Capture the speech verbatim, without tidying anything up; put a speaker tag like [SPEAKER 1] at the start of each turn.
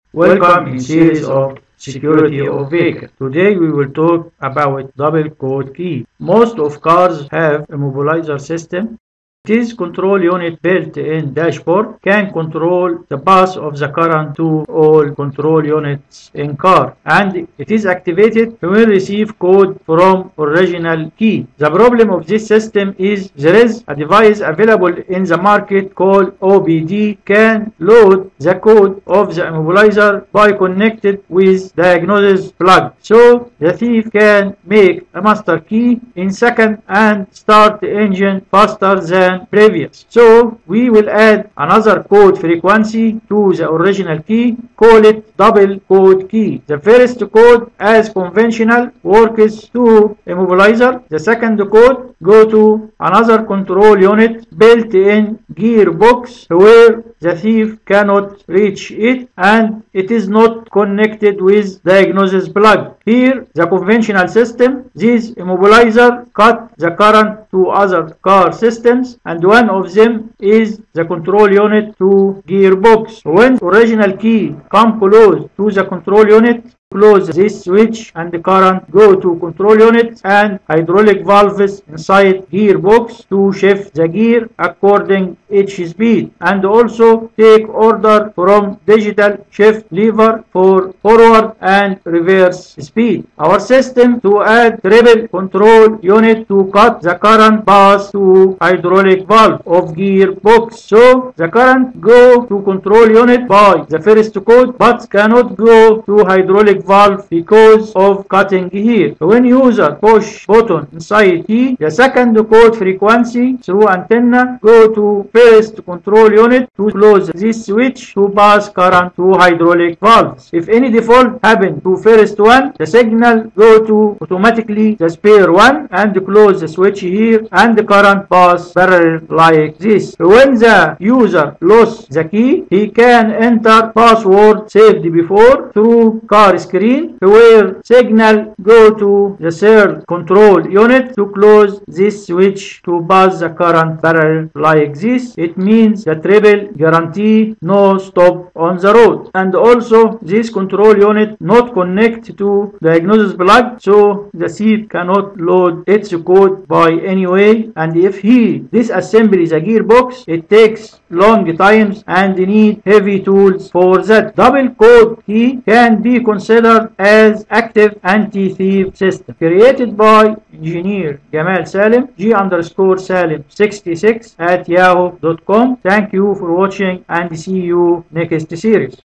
[SPEAKER 1] Welcome in series of security of vehicle. Today we will talk about double code key. Most of cars have immobilizer system. It is control unit built in dashboard, can control the path of the current to all control units in car, and it is activated when receive code from original key. The problem of this system is there is a device available in the market called O B D can load the code of the immobilizer by connected with diagnosis plug. So the thief can make a master key in second and start the engine faster than previous. So we will add another code frequency to the original key, call it double code key. The first code, as conventional, works to immobilizer. The second code go to another control unit built in gearbox where the thief cannot reach it and it is not connected with diagnosis plug. Here the conventional system, this immobilizer cut the current to other car systems, and one of them is the control unit to gearbox. When original key come close to the control unit, close this switch and the current go to control unit and hydraulic valves inside gearbox to shift the gear according each speed, and also take order from digital shift lever for forward and reverse speed. Our system to add triple control unit to cut the current pass to hydraulic valve of gearbox. So the current go to control unit by the first code but cannot go to hydraulic valve because of cutting here. When user push button inside key, the second code frequency through antenna go to first control unit to close this switch to pass current to hydraulic valves. If any default happen to first one, the signal go to automatically the spare one and close the switch here and the current pass parallel like this. When the user lost the key, he can enter password saved before through car screen where signal go to the third control unit to close this switch to pass the current parallel like this. It means the triple guarantee no stop on the road, and also this control unit not connect to diagnosis plug, so the thief cannot load its code by any way, and if he disassembles the gearbox it takes long times and need heavy tools for that. Double code key can be considered as active anti-thief system created by engineer Jamal Salim, G underscore Salim sixty-six at yahoo dot com. Thank you for watching and see you next series.